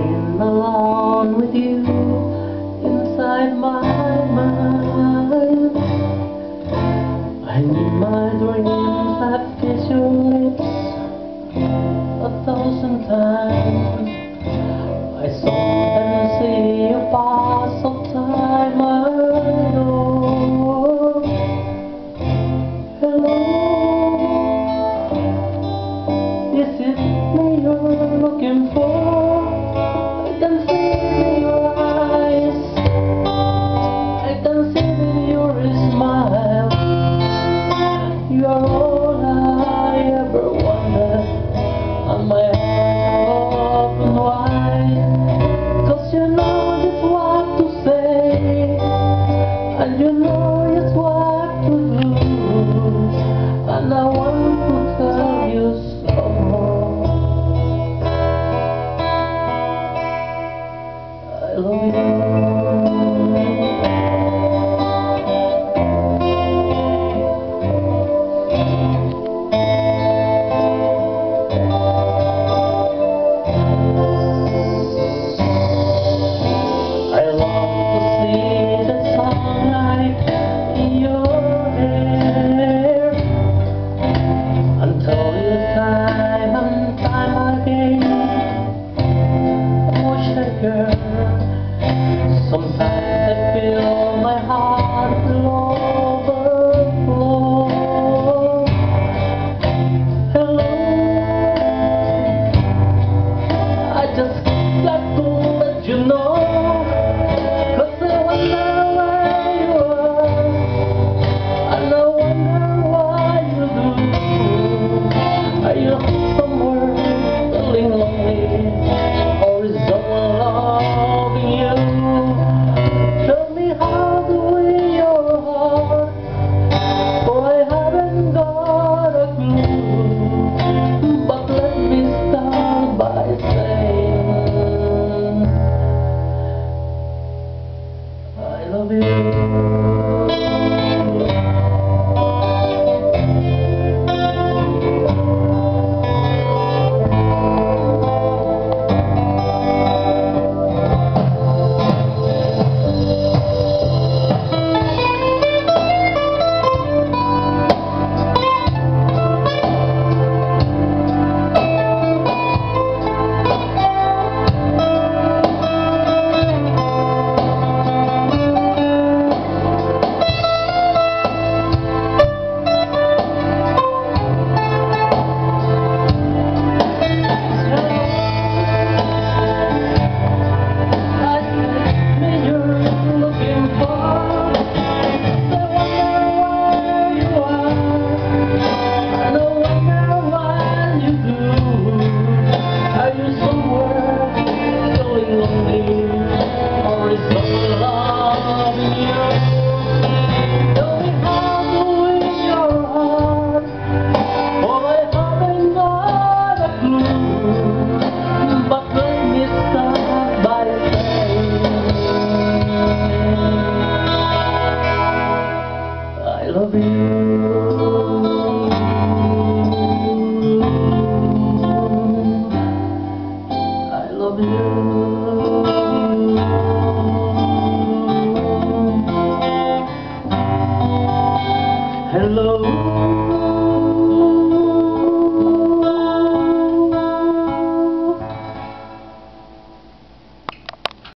Lying alone with you inside my mind, and in my dreams I kiss your lips 1,000 times. I sometimes see you pass of time I know. Hello, is it me you're looking for? I can see it in your eyes, I can see it in your smile. You are all I ever wanted, and my heart open wide. 'Cause you know just what to say, and you know just what to do, and I want to tell you so. I love you. Sometimes I feel my heart will overflow. Hello, I just got to let you know, 'cause I wonder where you are, and I wonder what you do. Are you somewhere feeling lonely, or is someone loving you? Tell me how to win your heart, for I haven't got a clue. But let me start by saying I love you. I love you. I love you. Hello.